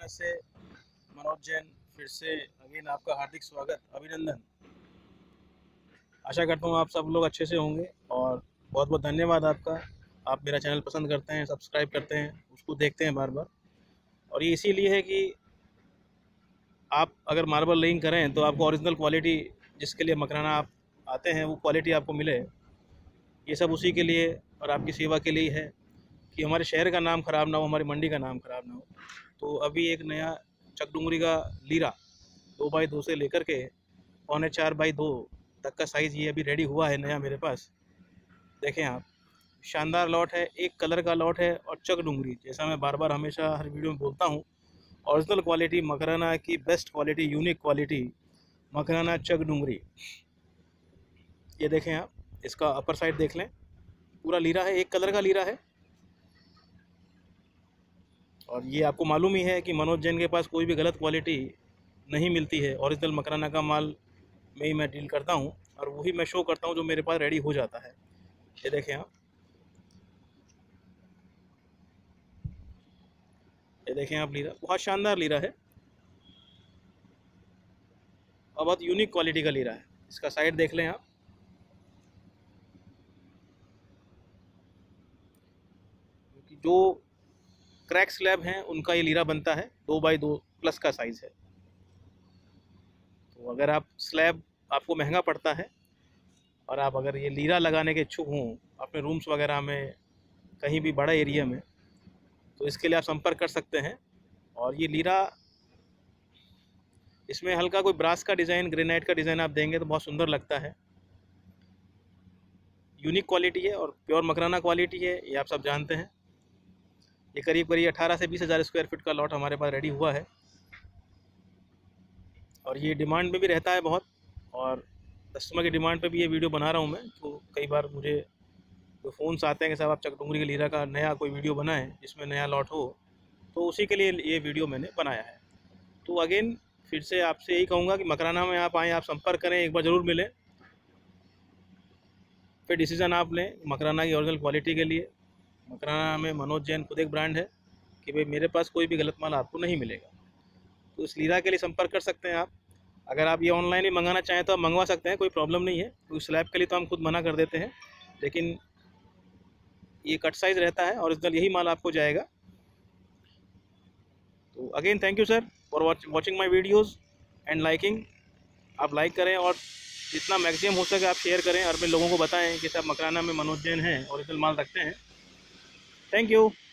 तरफ से मनोज जैन फिर से अगेन आपका हार्दिक स्वागत, अभिनंदन। आशा करता हूँ आप सब लोग अच्छे से होंगे और बहुत बहुत धन्यवाद आपका। आप मेरा चैनल पसंद करते हैं, सब्सक्राइब करते हैं, उसको देखते हैं बार बार। और ये इसीलिए है कि आप अगर मार्बल लेइंग करें तो आपको ओरिजिनल क्वालिटी, जिसके लिए मकराना आप आते हैं, वो क्वालिटी आपको मिले। ये सब उसी के लिए और आपकी सेवा के लिए है कि हमारे शहर का नाम ख़राब ना हो, हमारी मंडी का नाम ख़राब ना हो। तो अभी एक नया चकडुंगरी का लीरा 2x2 से लेकर के 3.25x2 तक का साइज़ ये अभी रेडी हुआ है नया मेरे पास। देखें आप, शानदार लॉट है, एक कलर का लॉट है और चकडुंगरी, जैसा मैं बार बार हमेशा हर वीडियो में बोलता हूँ, ओरिजिनल क्वालिटी मकराना की, best quality, unique quality Makrana Chakdungri. ये देखें आप, इसका अपर साइड देख लें, पूरा लीरा है, एक कलर का लीरा है। और ये आपको मालूम ही है कि मनोज जैन के पास कोई भी गलत क्वालिटी नहीं मिलती है। ओरिजिनल मकराना का माल में ही मैं डील करता हूँ और वही मैं शो करता हूँ जो मेरे पास रेडी हो जाता है। ये देखें आप, ये देखें आप, लीरा बहुत शानदार लीरा है और बहुत यूनिक क्वालिटी का लीरा है। इसका साइड देख लें आप, जो क्रैक स्लैब हैं उनका ये लीरा बनता है, 2x2 प्लस का साइज़ है। तो अगर आप स्लैब, आपको महंगा पड़ता है और आप अगर ये लीरा लगाने के इच्छुक हों अपने रूम्स वगैरह में, कहीं भी बड़ा एरिया में, तो इसके लिए आप संपर्क कर सकते हैं। और ये लीरा, इसमें हल्का कोई ब्रास का डिज़ाइन, ग्रेनाइट का डिज़ाइन आप देंगे तो बहुत सुंदर लगता है। यूनिक क्वालिटी है और प्योर मकराना क्वालिटी है, ये आप सब जानते हैं। ये करीब 18 से 20 हज़ार स्क्वायर फीट का लॉट हमारे पास रेडी हुआ है और ये डिमांड में भी रहता है बहुत, और कस्टमर की डिमांड पे भी ये वीडियो बना रहा हूँ मैं। तो कई बार मुझे जो फ़ोन्स आते हैं कि साहब आप चकडुंगरी के लीरा का नया कोई वीडियो बनाएं जिसमें नया लॉट हो, तो उसी के लिए ये वीडियो मैंने बनाया है। तो अगेन फिर से आपसे यही कहूँगा कि मकराना में आप आएँ, आप संपर्क करें, एक बार ज़रूर मिलें, फिर डिसीज़न आप लें मकराना की ओरिजिनल क्वालिटी के लिए। मकराना में मनोज जैन खुद एक ब्रांड है कि भाई मेरे पास कोई भी गलत माल आपको नहीं मिलेगा। तो इस लीरा के लिए संपर्क कर सकते हैं आप। अगर आप ये ऑनलाइन ही मंगाना चाहें तो आप मंगवा सकते हैं, कोई प्रॉब्लम नहीं है। तो स्लैब के लिए तो हम खुद मना कर देते हैं, लेकिन ये कट साइज़ रहता है, ओरिजिनल यही माल आपको जाएगा। तो again thank you sir for watching my videos and liking. आप लाइक करें और जितना मैक्सिमम हो सके आप शेयर करें और अपने लोगों को बताएं कि सब मकराना में मनोज जैन हैं, ओरिजिनल माल रखते हैं। Thank you.